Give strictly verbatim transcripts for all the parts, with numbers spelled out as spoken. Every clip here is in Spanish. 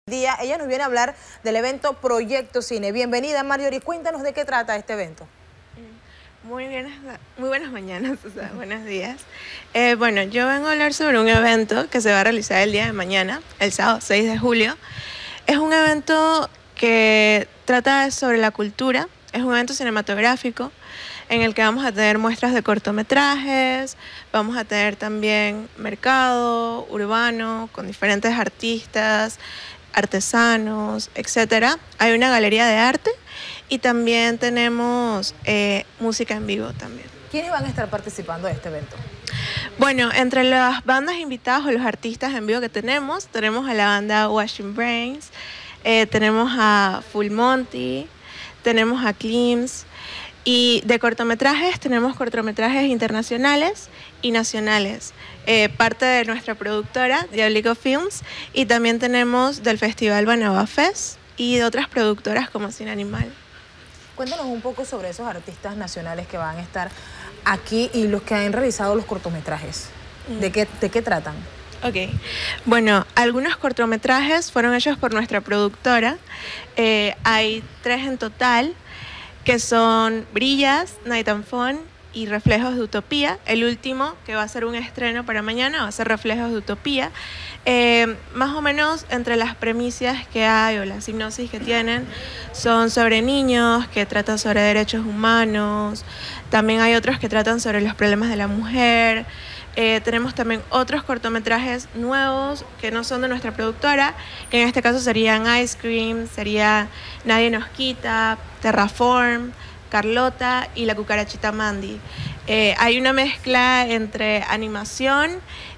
Día, ella nos viene a hablar del evento Proyecto Cine. Bienvenida, Marjorie, cuéntanos de qué trata este evento. Muy, bien, muy buenas mañanas, o sea, buenos días. Eh, bueno, yo vengo a hablar sobre un evento que se va a realizar el día de mañana, el sábado seis de julio. Es un evento que trata sobre la cultura, es un evento cinematográfico en el que vamos a tener muestras de cortometrajes, vamos a tener también mercado urbano con diferentes artistas, artesanos, etcétera. Hay una galería de arte y también tenemos eh, música en vivo también. ¿Quiénes van a estar participando de este evento? Bueno, entre las bandas invitadas o los artistas en vivo que tenemos, tenemos a la banda Washing Brains, eh, tenemos a Full Monty, tenemos a Klims, y de cortometrajes tenemos cortometrajes internacionales y nacionales, eh, parte de nuestra productora, Diablico Films, y también tenemos del Festival Banaba Fest y de otras productoras como Cine Animal. Cuéntanos un poco sobre esos artistas nacionales que van a estar aquí y los que han realizado los cortometrajes. Mm. ¿De qué, de qué tratan? Ok, bueno, algunos cortometrajes fueron hechos por nuestra productora, eh, hay tres en total, que son Brillas, Night and Fun y Reflejos de Utopía. El último, que va a ser un estreno para mañana, va a ser Reflejos de Utopía. Eh, más o menos entre las premisas que hay o la sinopsis que tienen son sobre niños, que tratan sobre derechos humanos. También hay otros que tratan sobre los problemas de la mujer. Eh, tenemos también otros cortometrajes nuevos que no son de nuestra productora, que en este caso serían Ice Cream, sería Nadie nos quita, Terraform, Carlota y La cucarachita Mandy. Eh, hay una mezcla entre animación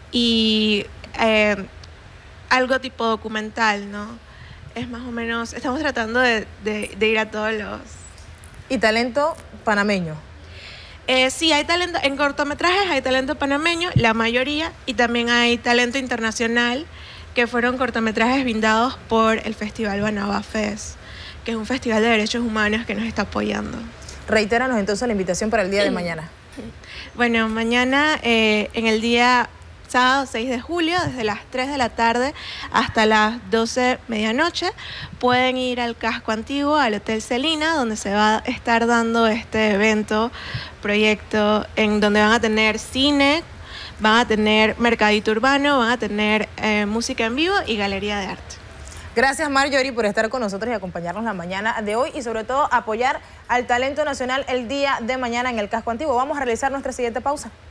y eh, algo tipo documental, ¿no? Es más o menos, estamos tratando de, de, de ir a todos los... ¿Y talento panameño? Eh, sí, hay talento, en cortometrajes hay talento panameño, la mayoría, y también hay talento internacional, que fueron cortometrajes brindados por el Festival Banaba Fest, que es un festival de derechos humanos que nos está apoyando. Reitéranos entonces la invitación para el día de mañana. Bueno, mañana eh, en el día sábado seis de julio, desde las tres de la tarde hasta las doce medianoche, pueden ir al casco antiguo, al Hotel Celina, donde se va a estar dando este evento, proyecto, en donde van a tener cine, van a tener mercadito urbano, van a tener eh, música en vivo y galería de arte. Gracias, Marjorie, por estar con nosotros y acompañarnos la mañana de hoy y sobre todo apoyar al talento nacional el día de mañana en el casco antiguo. Vamos a realizar nuestra siguiente pausa.